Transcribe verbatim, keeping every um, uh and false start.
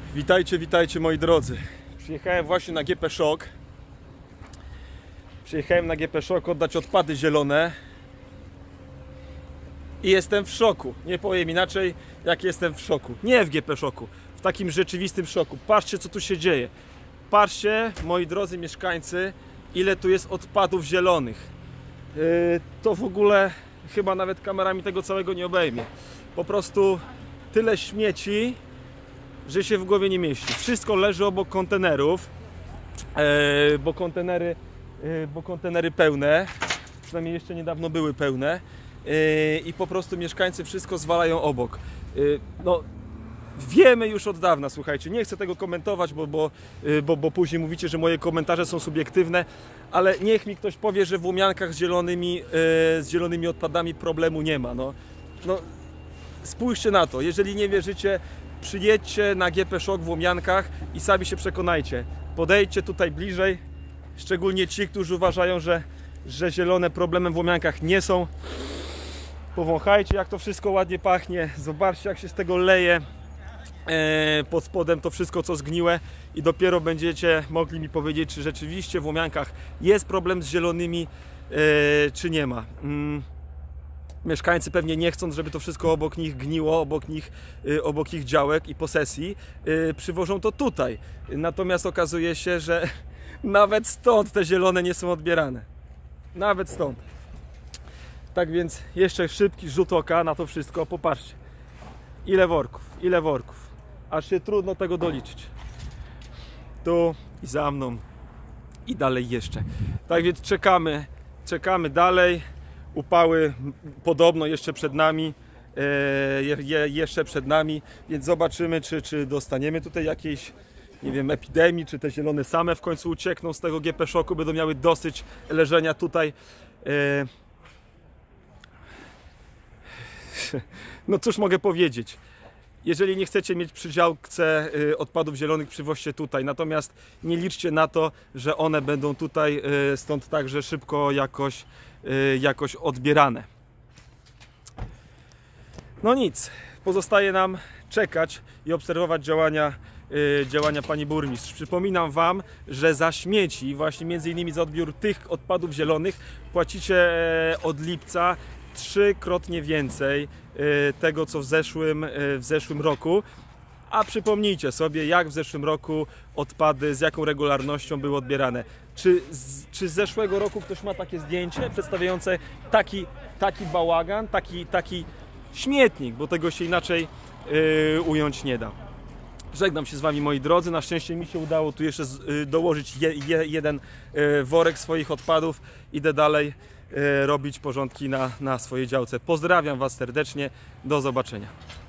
Witajcie, witajcie moi drodzy. Przyjechałem właśnie na G P Szok. Przyjechałem na G P Szok oddać odpady zielone. I jestem w szoku. Nie powiem inaczej, jak jestem w szoku. Nie w G P Szoku, w takim rzeczywistym szoku. Patrzcie, co tu się dzieje. Patrzcie, moi drodzy mieszkańcy, ile tu jest odpadów zielonych. Yy, to w ogóle chyba nawet kamerami tego całego nie obejmie. Po prostu tyle śmieci, że się w głowie nie mieści. Wszystko leży obok kontenerów, yy, bo kontenery, yy, bo kontenery pełne, przynajmniej jeszcze niedawno były pełne. I po prostu mieszkańcy wszystko zwalają obok. No, wiemy już od dawna, słuchajcie, nie chcę tego komentować, bo, bo, bo, bo później mówicie, że moje komentarze są subiektywne, ale niech mi ktoś powie, że w Łomiankach z zielonymi, z zielonymi odpadami problemu nie ma. No, no, spójrzcie na to, jeżeli nie wierzycie, przyjedźcie na G P Szok w Łomiankach i sami się przekonajcie. Podejdźcie tutaj bliżej, szczególnie ci, którzy uważają, że, że zielone problemem w Łomiankach nie są. Powąchajcie, jak to wszystko ładnie pachnie, zobaczcie, jak się z tego leje e, pod spodem to wszystko, co zgniłe, i dopiero będziecie mogli mi powiedzieć, czy rzeczywiście w Łomiankach jest problem z zielonymi, e, czy nie ma. Mm. Mieszkańcy pewnie nie chcąc, żeby to wszystko obok nich gniło, obok nich, e, obok ich działek i posesji, e, przywożą to tutaj. Natomiast okazuje się, że nawet stąd te zielone nie są odbierane. Nawet stąd. Tak więc jeszcze szybki rzut oka na to wszystko. Popatrzcie, ile worków, ile worków, aż się trudno tego doliczyć. Tu i za mną i dalej jeszcze. Tak więc czekamy, czekamy dalej. Upały podobno jeszcze przed nami, e, je, jeszcze przed nami, więc zobaczymy, czy, czy dostaniemy tutaj jakiejś, nie wiem, epidemii, czy te zielone same w końcu uciekną z tego G P Szoku, będą miały dosyć leżenia tutaj. E, No cóż mogę powiedzieć, jeżeli nie chcecie mieć przy działce odpadów zielonych, przywoźcie tutaj, natomiast nie liczcie na to, że one będą tutaj stąd także szybko jakoś, jakoś odbierane. No nic, pozostaje nam czekać i obserwować działania, działania pani burmistrz. Przypominam wam, że za śmieci, właśnie między innymi za odbiór tych odpadów zielonych, płacicie od lipca trzykrotnie więcej tego, co w zeszłym, w zeszłym roku. A przypomnijcie sobie, jak w zeszłym roku odpady, z jaką regularnością były odbierane. Czy z, czy z zeszłego roku ktoś ma takie zdjęcie przedstawiające taki, taki bałagan, taki, taki śmietnik, bo tego się inaczej yy, ująć nie da. Żegnam się z wami, moi drodzy. Na szczęście mi się udało tu jeszcze z, dołożyć je, je, jeden yy, worek swoich odpadów. Idę dalej robić porządki na, na swojej działce. Pozdrawiam was serdecznie, do zobaczenia.